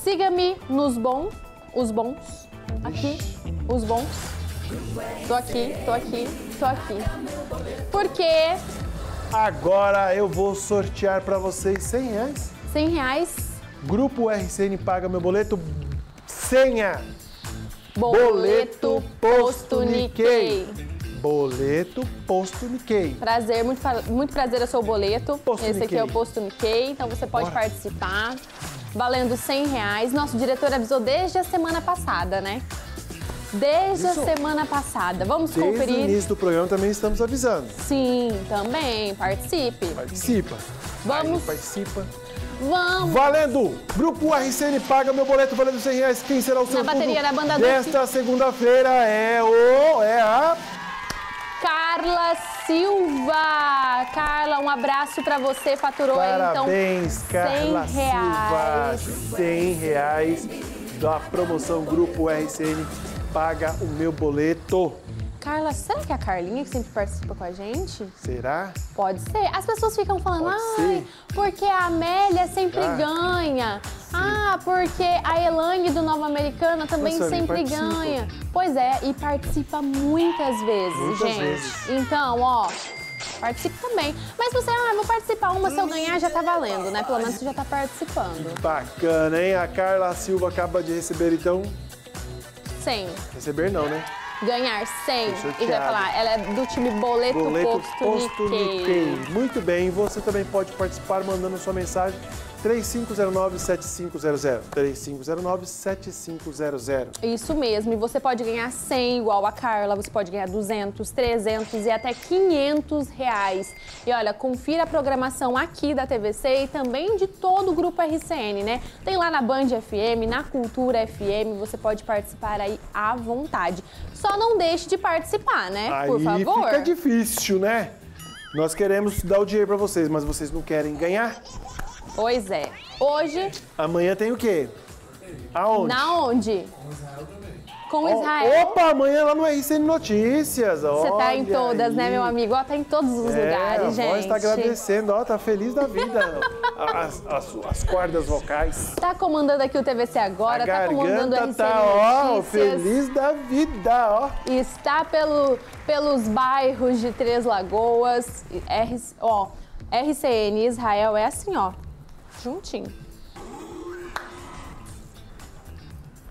Siga-me nos os bons, aqui, os bons. Tô aqui. Porque... Agora eu vou sortear para vocês R$100. R$100. Grupo RCN Paga Meu Boleto. Senha. Boleto Posto Nikkei. Boleto Posto Nikkei. Prazer, muito prazer, eu sou o Boleto. Posto Esse aqui Nikkei. é o Posto Nikkei, então você pode participar. Valendo R$100. Nosso diretor avisou desde a semana passada, né? Desde a semana passada. Vamos Desde conferir. o início do programa também estamos avisando. Sim, também. Participe. Participa. Vamos. Aí, participa. Vamos. Valendo! Grupo RCN Paga Meu Boleto, valendo R$100. Quem será o seu bateria da banda desta segunda-feira é a... Carla Silva. Carla, um abraço pra você. Faturou Parabéns, então Carla R$100. Silva. R$100 da promoção Grupo RCN Paga o Meu Boleto. Carla, será que é a Carlinha que sempre participa com a gente? Será? Pode ser. As pessoas ficam falando, Pode ai, ser. porque a Amélia sempre ganha. Ah, porque a Elaine do Nova Americana também Nossa, sempre participa. ganha. Pois é, e participa muitas vezes, Muitas gente. vezes. Então, ó, participe também. Mas você, vou participar uma, se eu ganhar já tá valendo, né? Pelo menos você já tá participando. Bacana, hein? A Carla Silva acaba de receber, então... 100. Receber não, né? Ganhar 100. Foi E vai falar, ela é do time Boleto Posto Nikkei. Muito bem, você também pode participar mandando sua mensagem 3509-7500. 3509-7500. Isso mesmo, e você pode ganhar 100 igual a Carla, você pode ganhar 200, 300 e até R$500. E olha, confira a programação aqui da TVC e também de todo o Grupo RCN, né? Tem lá na Band FM, na Cultura FM, você pode participar aí à vontade. Só não deixe de participar, né? Aí por favor. fica difícil, né? Nós queremos dar o dinheiro pra vocês, mas vocês não querem ganhar? Pois é. Hoje... Amanhã tem o quê? Aonde? Na onde? Com Israel. Opa, amanhã lá no RCN Notícias. Você tá em olha todas, aí. né, meu amigo? Ó, tá em todos os lugares, gente. A voz tá agradecendo, ó, tá feliz da vida. As cordas vocais. Tá comandando aqui o TVC agora, tá comandando o RCN tá, ó, Notícias. feliz da vida, ó. Está pelos bairros de Três Lagoas. RCN Israel é assim, ó, juntinho.